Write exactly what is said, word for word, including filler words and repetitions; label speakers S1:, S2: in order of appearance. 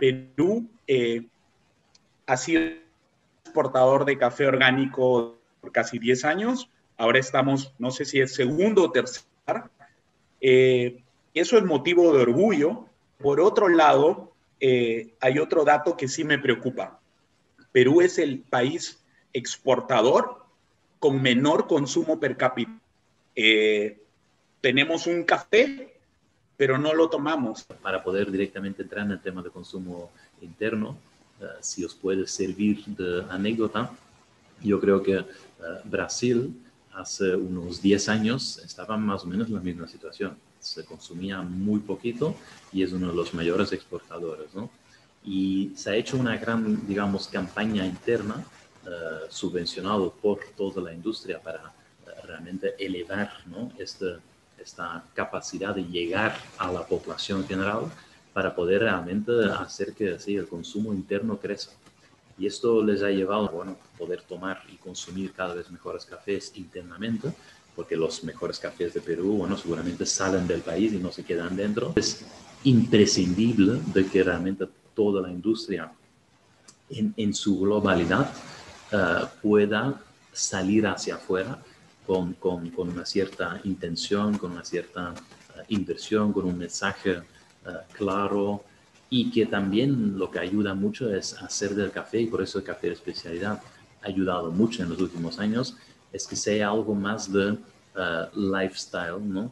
S1: Perú eh, ha sido exportador de café orgánico por casi diez años. Ahora estamos, no sé si es segundo o tercer. Eh, eso es motivo de orgullo. Por otro lado, eh, hay otro dato que sí me preocupa. Perú es el país exportador con menor consumo per cápita. Eh, tenemos un café, pero no lo tomamos.
S2: Para poder directamente entrar en el tema de consumo interno, uh, si os puede servir de anécdota, yo creo que uh, Brasil hace unos diez años estaba más o menos en la misma situación. Se consumía muy poquito y es uno de los mayores exportadores, ¿no? Y se ha hecho una gran, digamos, campaña interna uh, subvencionado por toda la industria para uh, realmente elevar, ¿no?, este, esta capacidad de llegar a la población general para poder realmente hacer que sí, el consumo interno crezca. Y esto les ha llevado a bueno, poder tomar y consumir cada vez mejores cafés internamente, porque los mejores cafés de Perú, bueno, seguramente salen del país y no se quedan dentro. Es imprescindible de que realmente toda la industria en, en su globalidad uh, pueda salir hacia afuera con, con, con una cierta intención, con una cierta uh, inversión, con un mensaje uh, claro, y que también lo que ayuda mucho es hacer del café, y por eso el café de especialidad ha ayudado mucho en los últimos años, es que sea algo más de uh, lifestyle, ¿no?